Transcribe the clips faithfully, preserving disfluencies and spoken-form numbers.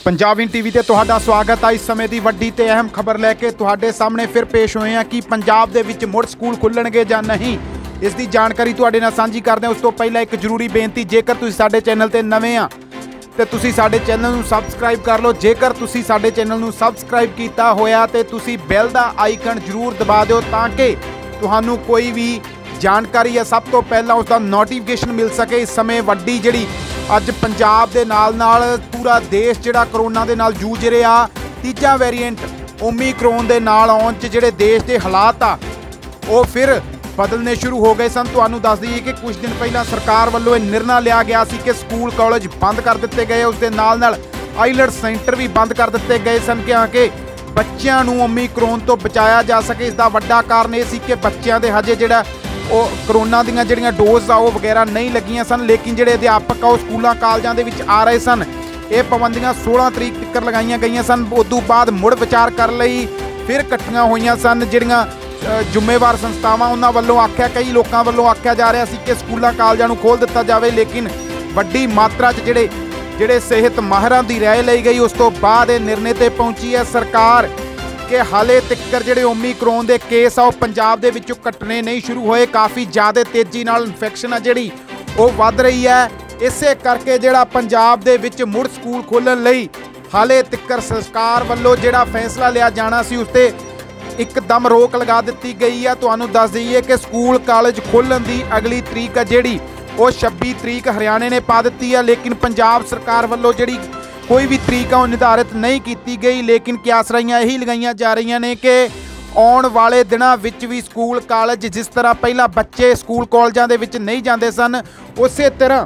पंजाब इन TV ते तुहाडा स्वागत है। इस समय की वड्डी ते अहम खबर लैके तुहाडे सामने फिर पेश हुए हैं कि पंजाब दे विच मुड़ स्कूल खुलणगे जां नहीं, इसकी जानकारी तुहाडे नाल साझी करदे। उस तो पहला एक जरूरी बेनती, जेकर तुसीं साडे चैनल ते नवें आ ते तुसीं साडे चैनल नूं सबसक्राइब कर लो। जेकर तुसीं साडे चैनल नूं सबसक्राइब कीता होया ते तुसीं बैल दा आइकन जरूर दबा दिओ ताकि तुहानूं कोई भी जानकारी है सब तो पहला उसका नोटिफिकेशन मिल सके। इस समय वड्डी जिहड़ी अज पंजाब दे नाल नाल पूरा देश जिहड़ा करोना दे नाल जूझ रहा, तीजा वेरीएंट ओमिक्रॉन दे नाल आउण च जिहड़े देश के हालात आ वो फिर बदलने शुरू हो गए सन। तुहानूं दस दईए कि कुछ दिन पहला सरकार वालों निर्णय लिया गया सी कि स्कूल कॉलेज बंद कर दिते गए, उस दे नाल नाल आईलैट सेंटर भी बंद कर दिते गए सन कि बच्चों नूं ओमिक्रॉन तो बचाया जा सके। इसका वड्डा कारण यह सी कि बच्चों के हजे जिहड़ा ਉਹ ਕਰੋਨਾ ਦੀਆਂ ਜਿਹੜੀਆਂ ਡੋਜ਼ ਆ ਉਹ ਵਗੈਰਾ नहीं ਲੱਗੀਆਂ ਸਨ, लेकिन ਜਿਹੜੇ ਅਧਿਆਪਕ ਆ ਉਹ ਸਕੂਲਾਂ ਕਾਲਜਾਂ ਦੇ ਵਿੱਚ ਆ ਰਹੇ ਸਨ। ਇਹ ਪਾਬੰਦੀਆਂ सोलह ਤਰੀਕ ਤੱਕ ਲਗਾਈਆਂ ਗਈਆਂ ਸਨ। ਉਸ ਤੋਂ ਬਾਅਦ ਮੁੜ ਵਿਚਾਰ ਕਰਨ ਲਈ ਫਿਰ ਇਕੱਠੀਆਂ ਹੋਈਆਂ ਸਨ ਜਿਹੜੀਆਂ ਜ਼ਿੰਮੇਵਾਰ ਸੰਸਥਾਵਾਂ, ਉਹਨਾਂ ਵੱਲੋਂ ਆਖਿਆ, ਕਈ ਲੋਕਾਂ ਵੱਲੋਂ ਆਖਿਆ ਜਾ ਰਿਹਾ ਸੀ ਕਿ ਸਕੂਲਾਂ ਕਾਲਜਾਂ ਨੂੰ ਖੋਲ੍ਹ ਦਿੱਤਾ ਜਾਵੇ, ਲੇਕਿਨ ਵੱਡੀ ਮਾਤਰਾ 'ਚ ਜਿਹੜੇ ਜਿਹੜੇ ਸਿਹਤ ਮਾਹਿਰਾਂ ਦੀ ਰਾਏ ਲਈ ਗਈ। ਉਸ ਤੋਂ ਬਾਅਦ ਇਹ ਨਿਰਣੇ ਤੇ ਪਹੁੰਚੀ ਹੈ सरकार कि हाले तिक्कर जिहड़े ओमिक्रॉन दे केस आ पंजाब दे विचों कटने नहीं शुरू होए। काफ़ी ज़्यादा तेज़ी नाल इन्फैक्शन आ जिहड़ी वो वध रही है। इसे करके जिहड़ा पंजाब दे विच मुड़ स्कूल खोलण लई हाले तिक्कर सरकार वल्लों जिहड़ा फैसला लिया जाना सी उस ते एकदम रोक लगा दित्ती गई है। तुहानूं दस दईए कि स्कूल कॉलेज खोलण दी अगली तरीक है जिहड़ी वो छब्बी तरीक हरियाणे ने पा दित्ती है, लेकिन पंजाब सरकार वल्लों जिहड़ी कोई भी तरीक निर्धारित नहीं की गई। लेकिन क्यासराइयां यही लगाई जा रही ने कि आने वाले दिनों विच भी स्कूल कॉलेज जिस तरह पहला बच्चे स्कूल कॉलेजों के विच नहीं जाते सन, उस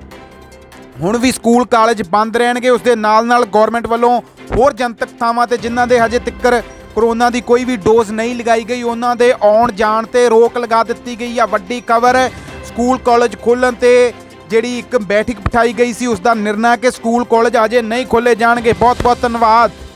तरह हुण भी स्कूल कॉलेज बंद रहणगे। उस दे नाल नाल गौरमेंट वालों होर जनतक थावां ते जिन्हां दे हजे तिक्कर करोना की कोई भी डोज नहीं लगाई गई उन्हां दे आउण जाण ते रोक लगा दित्ती गई है। वड्डी खबर स्कूल कॉलेज खोलण ते जिहड़ी एक बैठक बिठाई गई सी उसका निर्णय कि स्कूल कॉलेज अजे नहीं खोले जाणगे। बहुत बहुत धन्यवाद।